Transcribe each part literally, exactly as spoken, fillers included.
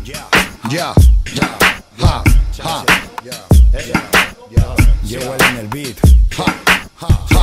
Ya, ya, ja, ja. Llevo en el beat. Ja, ja, ja.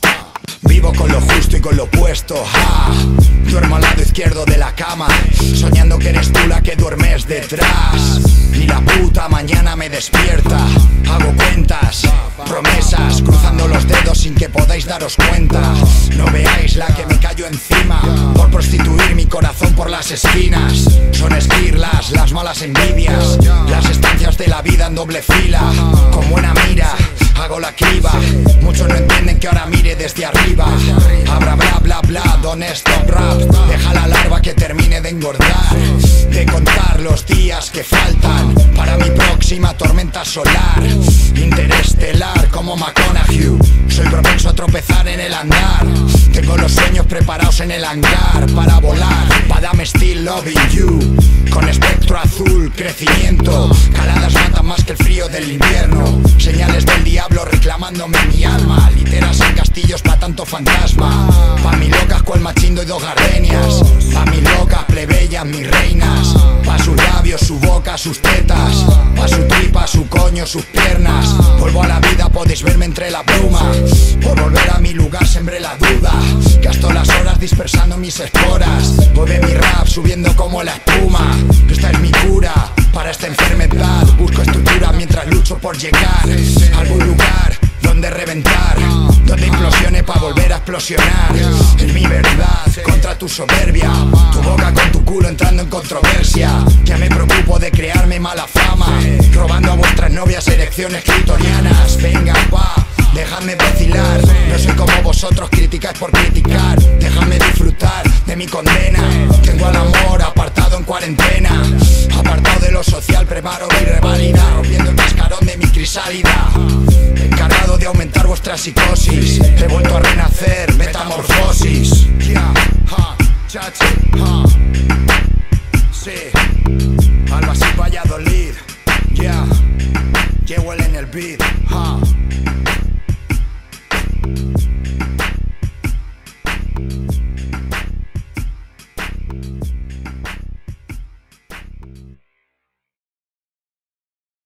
Vivo con lo justo y con lo opuesto. Ja. Duermo al lado izquierdo de la cama, soñando que eres tú la que duermes detrás. Y la puta mañana me despierta. Hago cuentas, promesas, cruzando los dedos sin que podáis daros cuenta. No veáis la que me cayó encima por prostituir mi corazón por las esquinas. Son esquirlas, las malas envidias, las estancias de la vida en doble fila. Con buena mira hago la criba. Muchos no entienden que ahora mire desde arriba. Habrá bla bla bla, don't stop rap. Deja la larva que termine de engordar, de contar los días que faltan para mi próxima tormenta solar. Interestelar como McConaughey, soy propenso a tropezar en el andar. Tengo los sueños preparados en el hangar para volar, but I'm still loving you. Con espectro azul, crecimiento, caladas matan más que el frío del invierno. Señales del diablo reclamándome mi alma, literas en castillos pa' tanto fantasma. Pa' mi locas cual machindo y dos gardenias, pa' mi locas plebeyas mis reinas. Pa' sus labios, su boca, sus tetas, pa' su tripa, su coño, sus piernas. Vuelvo a la vida, podéis verme entre la bruma. Por volver a mi lugar sembré la duda, gasto las horas dispersando mis esporas. Mueve mi rap subiendo como la espuma. Esta es mi cura para esta enfermedad. Busco estructura mientras lucho por llegar a algún lugar donde reventar, donde implosione pa' volver a explosionar. Es mi verdad contra tu soberbia, tu boca con tu culo entrando en controversia. Ya me preocupo de crearme mala fama, robando a vuestras novias erecciones clitorianas. Venga pa, dejadme vacilar. No soy como vosotros, criticáis por criticar. Dejadme disfrutar de mi condena. Tengo al amor apartado en cuarentena, apartado de lo social, preparo mi reválida, rompiendo el cascarón de mi crisálida. Encargado de aumentar vuestra psicosis, he vuelto a renacer, metamorfosis. Yeah, ha, chachi, ha. Sí, Albacete, Valladolid. Yeah, llevo el en el beat, ha.